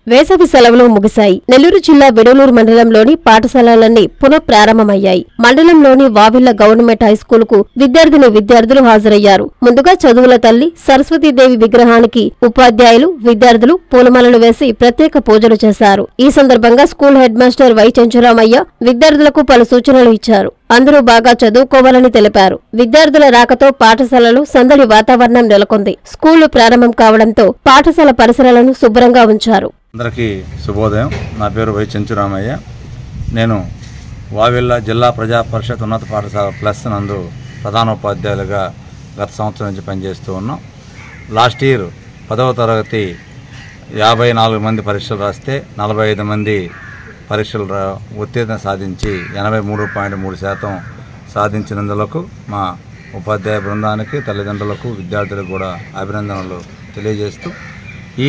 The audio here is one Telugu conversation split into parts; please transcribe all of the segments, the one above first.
వేసవి సెలవులు ముగిశాయి. నెల్లూరు జిల్లా వెడలూరు మండలంలోని పాఠశాలలన్నీ పునఃప్రారంభమయ్యాయి. మండలంలోని వావిళ్ల గవర్నమెంట్ హైస్కూలుకు విద్యార్థులు హాజరయ్యారు. ముందుగా చదువుల తల్లి సరస్వతీదేవి విగ్రహానికి ఉపాధ్యాయులు, విద్యార్థులు పూలమాలలు వేసి ప్రత్యేక పూజలు చేశారు. ఈ సందర్భంగా school head master Y Chenchuramaiah విద్యార్థులకు పలు సూచనలు ఇచ్చారు. అందరూ బాగా చదువుకోవాలని తెలిపారు. విద్యార్థుల రాకతో పాఠశాలలో సందడి వాతావరణం నెలకొంది. స్కూళ్లు ప్రారంభం కావడంతో పాఠశాల పరిసరాలను శుభ్రంగా ఉంచారు. అందరికీ శుభోదయం. నా పేరు వై చెంచురామయ్య. నేను వావిళ్ళ జిల్లా ప్రజా పరిషత్ ఉన్నత పాఠశాల ప్లస్ నందు ప్రధానోపాధ్యాయులుగా గత సంవత్సరం నుంచి పనిచేస్తూ ఉన్నాం. లాస్ట్ ఇయర్ 10వ తరగతి 54 మంది పరీక్షలు రాస్తే 45 మంది పరీక్షలు ఉత్తీర్ణత సాధించి 83.3% సాధించినందులకు మా ఉపాధ్యాయ బృందానికి, తల్లిదండ్రులకు, విద్యార్థులకు కూడా అభినందనలు తెలియజేస్తూ ఈ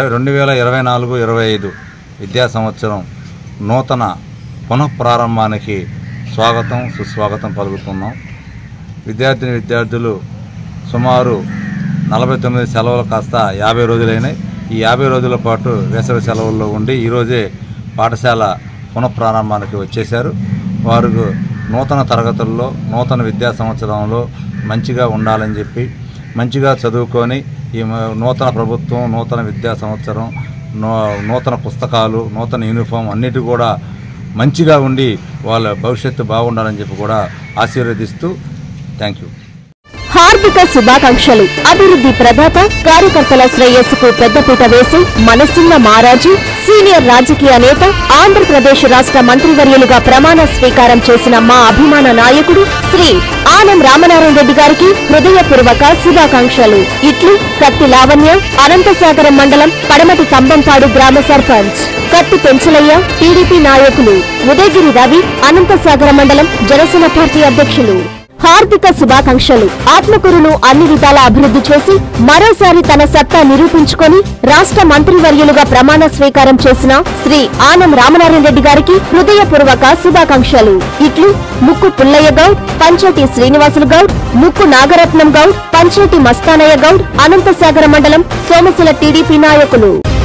2024-25 విద్యా సంవత్సరం నూతన పునఃప్రారంభానికి స్వాగతం, సుస్వాగతం పలుకుతున్నాం. విద్యార్థులు సుమారు 49 సెలవులు కాస్త 50 రోజులైనాయి. ఈ 50 రోజుల పాటు వేసవి సెలవుల్లో ఉండి ఈరోజే పాఠశాల పునఃప్రారంభానికి వచ్చేశారు. వారు నూతన తరగతుల్లో నూతన విద్యా సంవత్సరంలో మంచిగా ఉండాలని చెప్పి, మంచిగా చదువుకొని ఈ నూతన ప్రభుత్వం, నూతన విద్యా సంవత్సరం, నూతన పుస్తకాలు, నూతన యూనిఫామ్ అన్నిటి కూడా మంచిగా ఉండి వాళ్ళ భవిష్యత్తు బాగుండాలని చెప్పి కూడా ఆశీర్వదిస్తూ థ్యాంక్ యూ. హార్దిక శుభాకాంక్షలు. అభివృద్ధి ప్రదాత, కార్యకర్తల శ్రేయస్సుకు పెద్దపీట వేసి మనసున్న మహారాజు, సీనియర్ రాజకీయ నేత, ఆంధ్రప్రదేశ్ రాష్ట్ర మంత్రివర్యులుగా ప్రమాణ స్వీకారం చేసిన మా అభిమాన నాయకుడు శ్రీ ఆనం రామనారాయణ రెడ్డి గారికి హృదయపూర్వక శుభాకాంక్షలు. ఇట్లు కత్తి లావణ్య, అనంతసాగరం మండలం పడమటి కంబంపాడు గ్రామ సర్పంచ్. కత్తి పెంచలయ్య, టీడీపీ నాయకులు. ఉదయగిరి రవి, అనంతసాగరం మండలం జనసేన పార్టీ అధ్యక్షులు. హార్దిక శుభాకాంక్షలు. ఆత్మకూరును అన్ని విధాల అభివృద్ధి చేసి మరోసారి తన సత్తా నిరూపించుకొని రాష్ట్ర మంత్రివర్యులుగా ప్రమాణ స్వీకారం చేసిన శ్రీ ఆనం రామనారాయణ రెడ్డి గారికి హృదయపూర్వక శుభాకాంక్షలు. ఇట్లు ముక్కు పుల్లయ్య గౌడ్, పంచేటి శ్రీనివాసులు గౌడ్, ముక్కు నాగరత్నం గౌడ్, పంచేటి మస్తానయ్య గౌడ్, అనంతసాగర మండలం సోమశిల టీడీపీ నాయకులు.